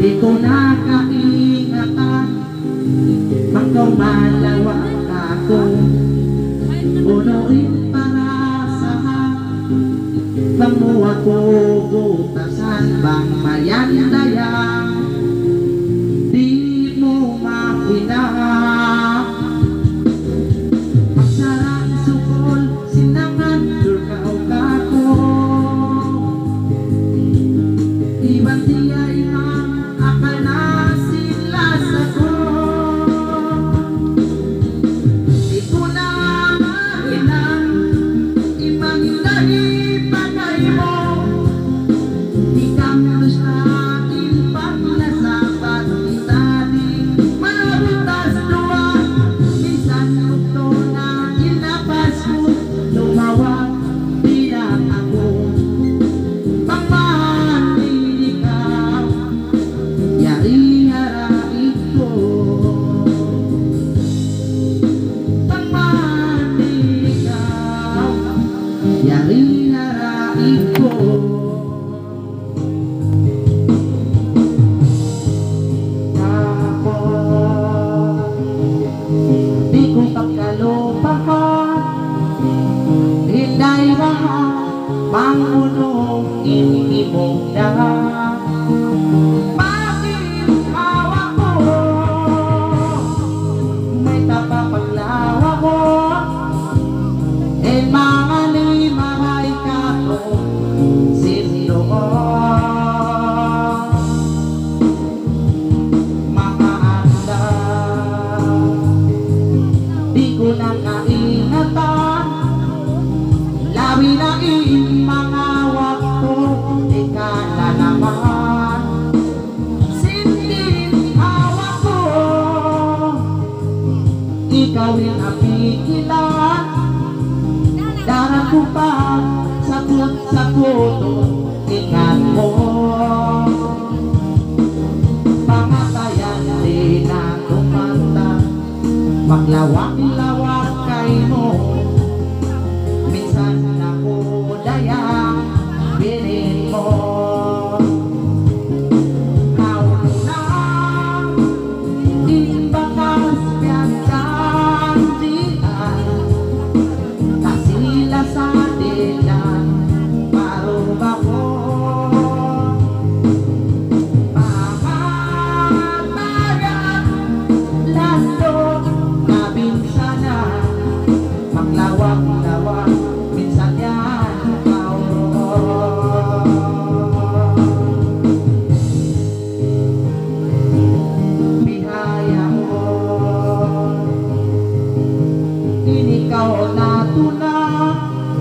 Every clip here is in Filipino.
Di ko nakaingatan, magkumalawa ako, punuin para sa bang mo ako butasan, bang mayandayang di mo makinang. Magsarang sukol, sinangan, durkaw kako, iban tiyay ang akal na silas ako. Di ko na makinang, imang lahi bagay mo, di kang gusto pag nasapat kita di mabutas luwa. Minsan gusto na inapas ko, lumawag di na ako, pagmaniligaw, yari-harain ko, pagmaniligaw, yari-harain ko. Di ko pagkalupakan, hinday mahal, mangunong inimong dahan. Bakit awa ko, may tapapaglawa ko, mga limahay kako, sino ko, mga andaw. Di ko na kaingatan, lawi na mga wakto, di ka na naman. Sinding awa ko, ikaw yung napikilan, darang ko pa sakot sa koto, ikan mo. Pangatayan din na kumanta, maglawak-lawak kay mo. Minsan ako dayang bilin mo. Kaulo na imbakas piyansang diyan, kasila sa dilan paruba ko. Pangatayan lando nabinsana, maglawak-lawak minsan yan kaulo. Bihaya mo, inikaw na tunang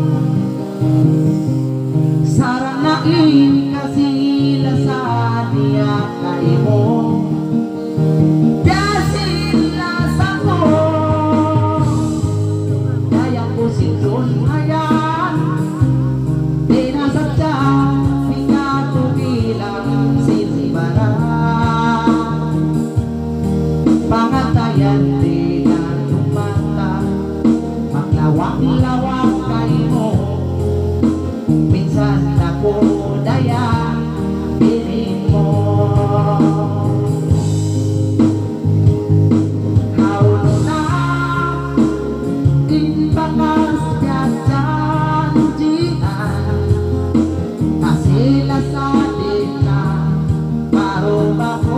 saranain kasila sa niya kay mo. Kasilas ako, kaya ko sinsun ayan, di nasadya, ikaw bilang sinsibaran. Pangatayan di na tumata, maglawak-lawak kay mo. Minsan ako daya bilin mo. Kaulo na imbakas piyansang diyan, kasila sa dila paruba ko.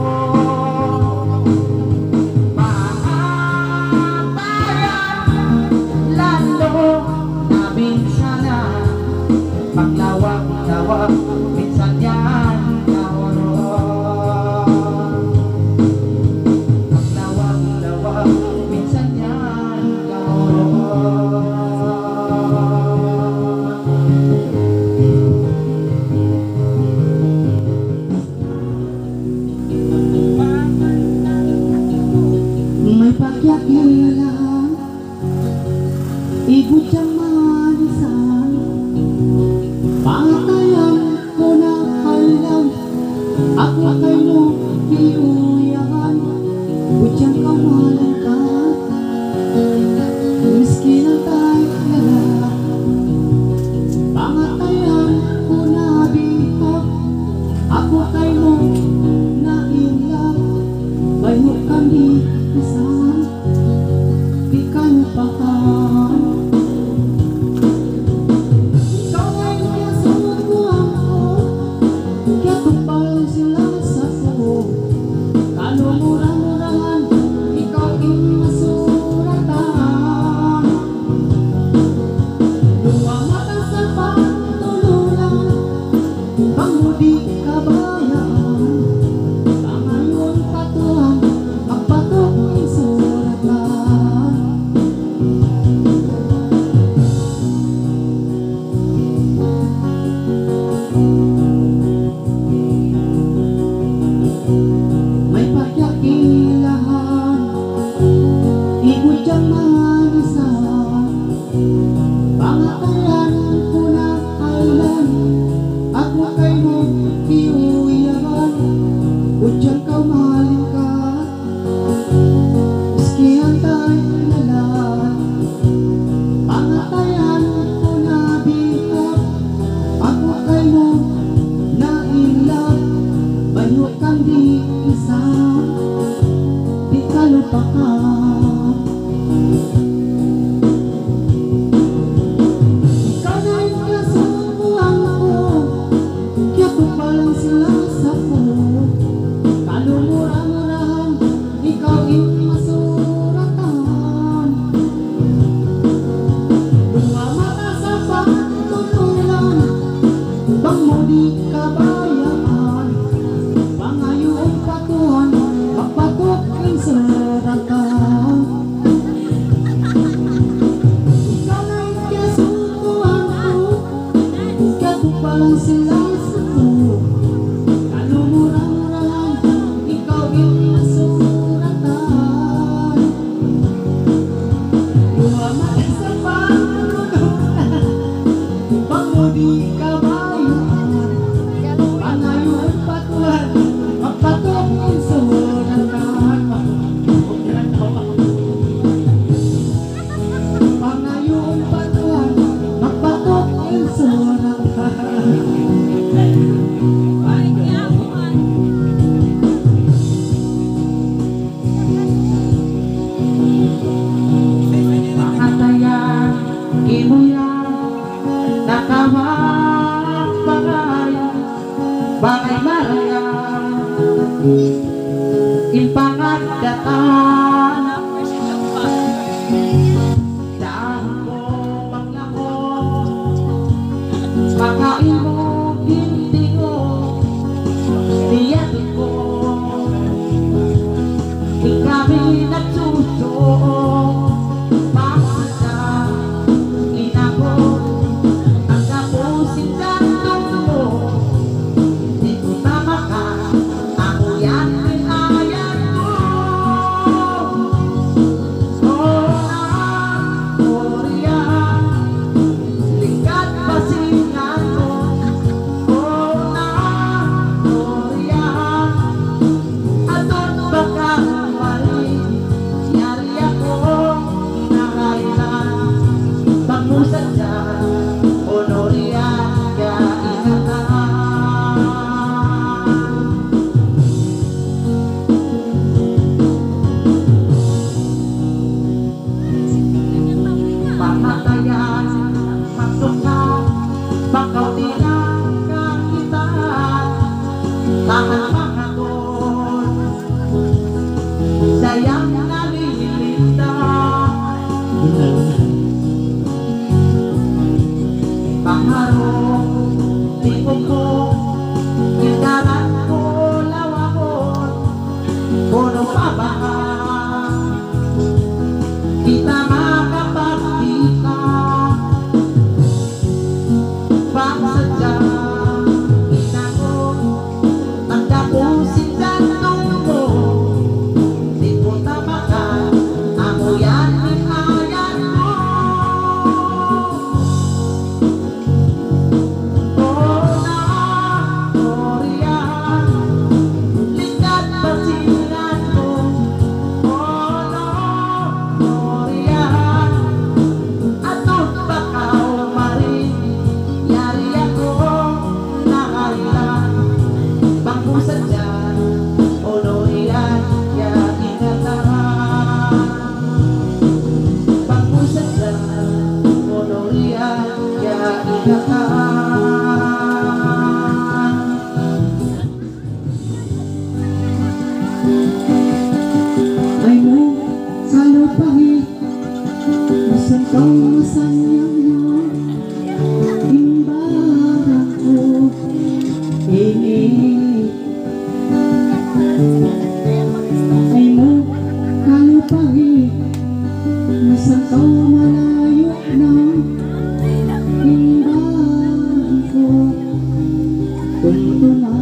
Pangatayan lalo nabinsana, maglawak-lawak minsan yan kaulo. Maglawak-lawak minsan yan kaulo. May pagyakilan, ibu manisan, pangatayan ko na halang, ako kay mo iuyahan, budyang kamalan ka, miskin ang tayo lala. Pangatayan ko na bihag, ako kay mo Katupal sila sa ko, kalumurang-murahan, ikaw ing masuratan. Dua mata sa pagtululan, pangudi kabayaan, pangayon patuan, magpatok ing suratan. May pagkakilahan, ikot siyang manisan, pangatayan ko na kailan, ako kay mo iuyaman, kudyang kaumalin ka, miski hantay nalan, pangatayan ko na bitak, ako kay mo nailag, bayo kang di isa, di ka lupakan. Ikaw na yung kasukuhan ko, kaya ko palang sila sa ko, kalumurang-murahan, ikaw yung masuratan. Dua mata sa pagtululan, bang mo di kabayaan, pangayon patuan, magpatok ing suratan. Ikaw na yung kasukuhan ko, kaya ko palang sila sa ko, kalumurang-murahan, ikaw yung masuratan. Dua mata sa pagtululan, bang mo di kabayaan, pangayon patuan, magpatok ing suratan. Pangayon patuan, magpatok ing suratan. Pangatayan, imuyan, nakawang pagayon, bagay marayan, impangat datan, daan ko manglakot, pakain mo hindi ko, diyatin ko, di kami nagsusuot, pangasa, inakot, ang kapusin gantong mo, di ko tamaka, ako yan pinayan ko. Oh na, Korea, likat pasingan mo. Oh na, Korea, aton baka mali, yari ako nakailan, pagmusad ka, Honoria, kaya ingatan. Pamatayan, magtungkap, bakaw di lang kakitaan, tahan pangaton, sayang nalilintan, pangarong, tipong ko, kildaran ko, lawakon, puno pabahan, kita makapagkita, pangsadya, inakot, ang tapusin gantong mo, di ko tamakan, ako yan pinayan mo. Oh na, Korea, likat pasingan mo. Oh no, Korea, aton bakaw marin, yari ako nakailan, pagmusad dyan, Honoria, kaya ingatan. Pagmusad dyan, Honoria, kaya ingatan. Ikaw masayang na imbaran ko ini ay mo kalupagi nasaan ka malayo na imbaran ko tunto na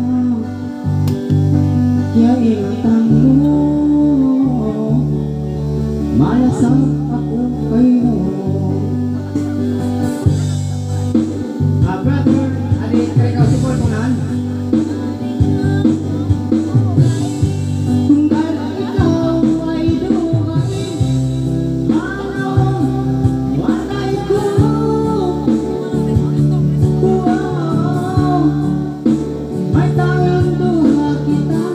kaya ingatan mo malasang ako kayo. Brother, alit ka rin si Paul Punan. Kung galang ikaw ay dumating, parang walay ko. Wow, may tayong duha kita,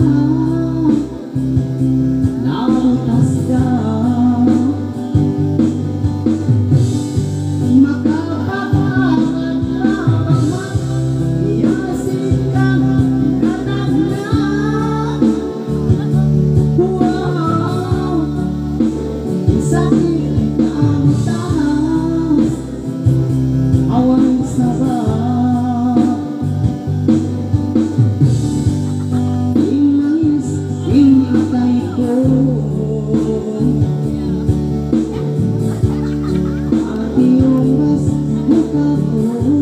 nautas ka. Ati oras buka ko